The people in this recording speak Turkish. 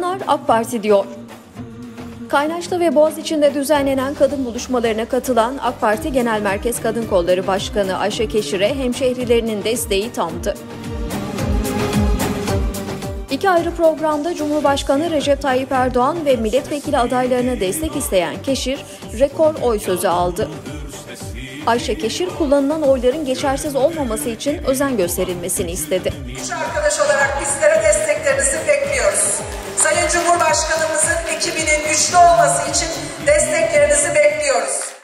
Kadınlar AK Parti diyor. Kaynaşlı ve Boğaziçi'nde düzenlenen kadın buluşmalarına katılan AK Parti Genel Merkez Kadın Kolları Başkanı Ayşe Keşir'e hemşehrilerinin desteği tamdı. İki ayrı programda Cumhurbaşkanı Recep Tayyip Erdoğan ve milletvekili adaylarına destek isteyen Keşir, rekor oy sözü aldı. Ayşe Keşir, kullanılan oyların geçersiz olmaması için özen gösterilmesini istedi. Üç arkadaş olarak bizlere desteklerinizi bekliyoruz. Sayın Cumhurbaşkanımızın ekibinin güçlü olması için desteklerinizi bekliyoruz.